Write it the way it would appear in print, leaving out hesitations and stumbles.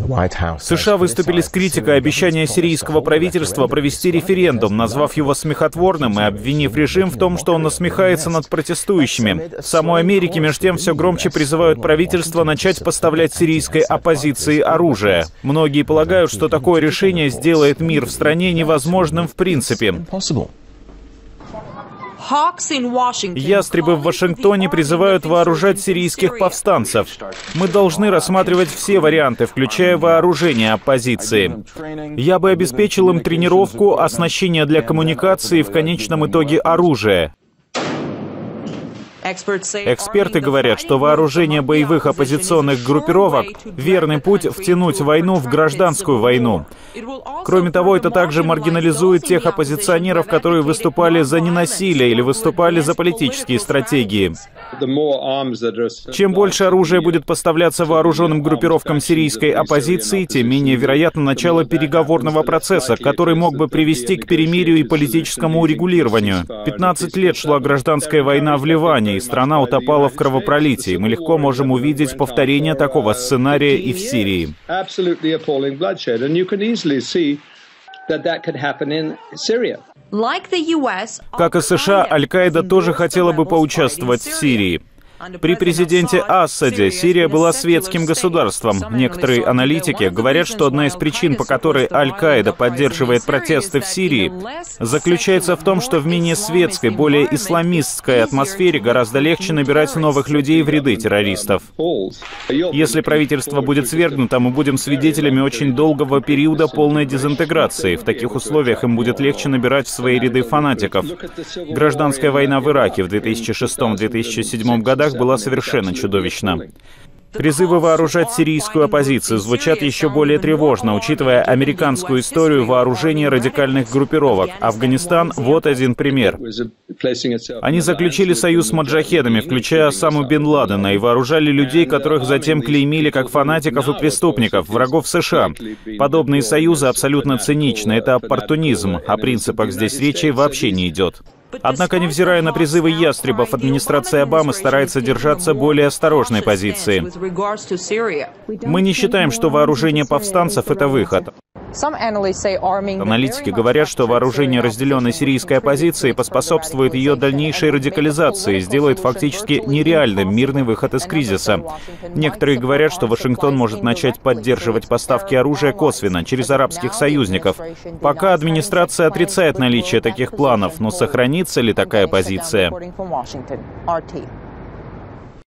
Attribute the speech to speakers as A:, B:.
A: США выступили с критикой обещания сирийского правительства провести референдум, назвав его смехотворным и обвинив режим в том, что он насмехается над протестующими. В самой Америке, между тем, все громче призывают правительство начать поставлять сирийской оппозиции оружие. Многие полагают, что такое решение сделает мир в стране невозможным в принципе. Ястребы в Вашингтоне призывают вооружать сирийских повстанцев. Мы должны рассматривать все варианты, включая вооружение оппозиции. Я бы обеспечил им тренировку, оснащение для коммуникации и в конечном итоге оружие. Эксперты говорят, что вооружение боевых оппозиционных группировок — верный путь втянуть войну в гражданскую войну. Кроме того, это также маргинализует тех оппозиционеров, которые выступали за ненасилие или выступали за политические стратегии. Чем больше оружия будет поставляться вооруженным группировкам сирийской оппозиции, тем менее вероятно начало переговорного процесса, который мог бы привести к перемирию и политическому урегулированию. 15 лет шла гражданская война в Ливане, и страна утопала в кровопролитии. Мы легко можем увидеть повторение такого сценария и в Сирии. Как и США, Аль-Каида тоже хотела бы поучаствовать в Сирии. При президенте Асаде Сирия была светским государством. Некоторые аналитики говорят, что одна из причин, по которой Аль-Каида поддерживает протесты в Сирии, заключается в том, что в менее светской, более исламистской атмосфере гораздо легче набирать новых людей в ряды террористов. Если правительство будет свергнуто, мы будем свидетелями очень долгого периода полной дезинтеграции. В таких условиях им будет легче набирать в свои ряды фанатиков. Гражданская война в Ираке в 2006-2007 годах была совершенно чудовищна. Призывы вооружать сирийскую оппозицию звучат еще более тревожно, учитывая американскую историю вооружения радикальных группировок. Афганистан — вот один пример. Они заключили союз с маджахедами, включая Осаму бен Ладена, и вооружали людей, которых затем клеймили как фанатиков и преступников, врагов США. Подобные союзы абсолютно циничны, это оппортунизм, о принципах здесь речи вообще не идет. Однако, невзирая на призывы ястребов, администрация Обамы старается держаться более осторожной позиции. Мы не считаем, что вооружение повстанцев — это выход. Аналитики говорят, что вооружение разделенной сирийской оппозиции поспособствует ее дальнейшей радикализации и сделает фактически нереальным мирный выход из кризиса. Некоторые говорят, что Вашингтон может начать поддерживать поставки оружия косвенно, через арабских союзников. Пока администрация отрицает наличие таких планов, но сохранится ли такая позиция?